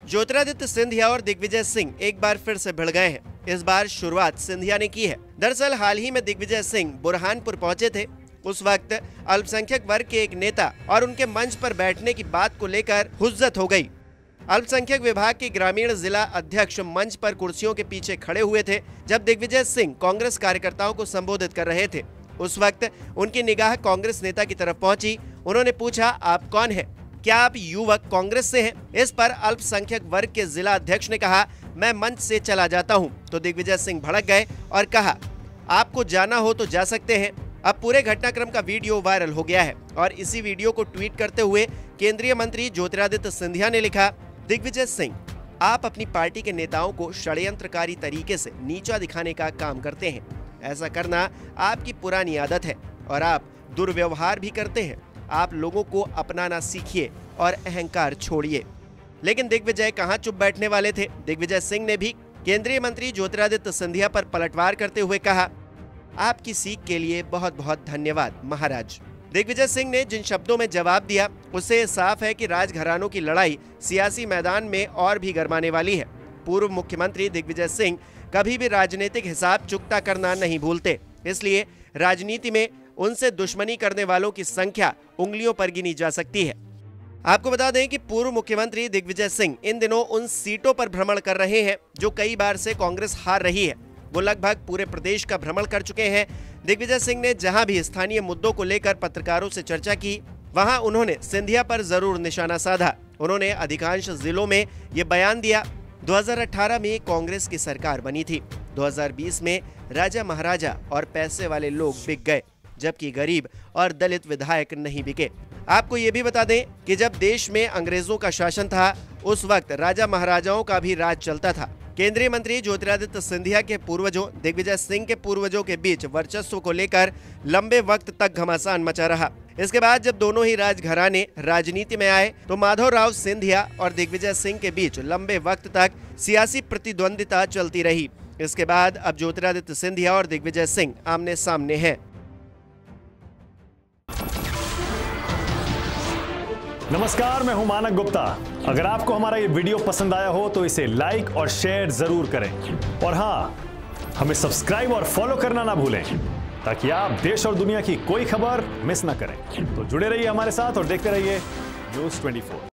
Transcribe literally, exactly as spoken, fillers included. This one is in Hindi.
ज्योतिरादित्य सिंधिया और दिग्विजय सिंह एक बार फिर से भिड़ गए हैं। इस बार शुरुआत सिंधिया ने की है। दरअसल हाल ही में दिग्विजय सिंह बुरहानपुर पहुंचे थे। उस वक्त अल्पसंख्यक वर्ग के एक नेता और उनके मंच पर बैठने की बात को लेकर हुज्जत हो गई। अल्पसंख्यक विभाग के ग्रामीण जिला अध्यक्ष मंच पर कुर्सियों के पीछे खड़े हुए थे जब दिग्विजय सिंह कांग्रेस कार्यकर्ताओं को संबोधित कर रहे थे। उस वक्त उनकी निगाह कांग्रेस नेता की तरफ पहुंची। उन्होंने पूछा, आप कौन हैं? क्या आप युवक कांग्रेस से हैं? इस पर अल्पसंख्यक वर्ग के जिला अध्यक्ष ने कहा, मैं मंच से चला जाता हूं। तो दिग्विजय सिंह भड़क गए और कहा, आपको जाना हो तो जा सकते हैं। अब पूरे घटनाक्रम का वीडियो वायरल हो गया है और इसी वीडियो को ट्वीट करते हुए केंद्रीय मंत्री ज्योतिरादित्य सिंधिया ने लिखा, दिग्विजय सिंह, आप अपनी पार्टी के नेताओं को षड्यंत्रकारी तरीके से नीचा दिखाने का काम करते हैं। ऐसा करना आपकी पुरानी आदत है और आप दुर्व्यवहार भी करते हैं। आप लोगों को अपनाना सीखिए और अहंकार छोड़िए। लेकिन दिग्विजय कहां चुप बैठने वाले थे। दिग्विजय सिंह ने भी केंद्रीय मंत्री ज्योतिरादित्य सिंधिया पर पलटवार करते हुए कहा, आपकी सीख के लिए बहुत बहुत धन्यवाद महाराज। दिग्विजय सिंह ने जिन शब्दों में जवाब दिया उससे साफ है कि राजघरानों की लड़ाई सियासी मैदान में और भी गरमाने वाली है। पूर्व मुख्यमंत्री दिग्विजय सिंह कभी भी राजनीतिक हिसाब चुकता करना नहीं भूलते, इसलिए राजनीति में उनसे दुश्मनी करने वालों की संख्या उंगलियों पर गिनी जा सकती है। आपको बता दें कि पूर्व मुख्यमंत्री दिग्विजय सिंह इन दिनों उन सीटों पर भ्रमण कर रहे हैं जो कई बार से कांग्रेस हार रही है। वो लगभग पूरे प्रदेश का भ्रमण कर चुके हैं। दिग्विजय सिंह ने जहां भी स्थानीय मुद्दों को लेकर पत्रकारों से चर्चा की, वहां उन्होंने सिंधिया पर जरूर निशाना साधा। उन्होंने अधिकांश जिलों में ये बयान दिया, दो हज़ार अठारह में कांग्रेस की सरकार बनी थी, दो हज़ार बीस में राजा महाराजा और पैसे वाले लोग बिक गए, जबकि गरीब और दलित विधायक नहीं बिके। आपको ये भी बता दें कि जब देश में अंग्रेजों का शासन था, उस वक्त राजा महाराजाओं का भी राज चलता था। केंद्रीय मंत्री ज्योतिरादित्य सिंधिया के पूर्वजों दिग्विजय सिंह के पूर्वजों के बीच वर्चस्व को लेकर लंबे वक्त तक घमासान मचा रहा। इसके बाद जब दोनों ही राजघराने राजनीति में आए तो माधवराव सिंधिया और दिग्विजय सिंह के बीच लंबे वक्त तक सियासी प्रतिद्वंदिता चलती रही। इसके बाद अब ज्योतिरादित्य सिंधिया और दिग्विजय सिंह आमने सामने हैं। नमस्कार, मैं हूं मानक गुप्ता। अगर आपको हमारा ये वीडियो पसंद आया हो तो इसे लाइक और शेयर जरूर करें और हाँ, हमें सब्सक्राइब और फॉलो करना ना भूलें ताकि आप देश और दुनिया की कोई खबर मिस ना करें। तो जुड़े रहिए हमारे साथ और देखते रहिए न्यूज़ चौबीस।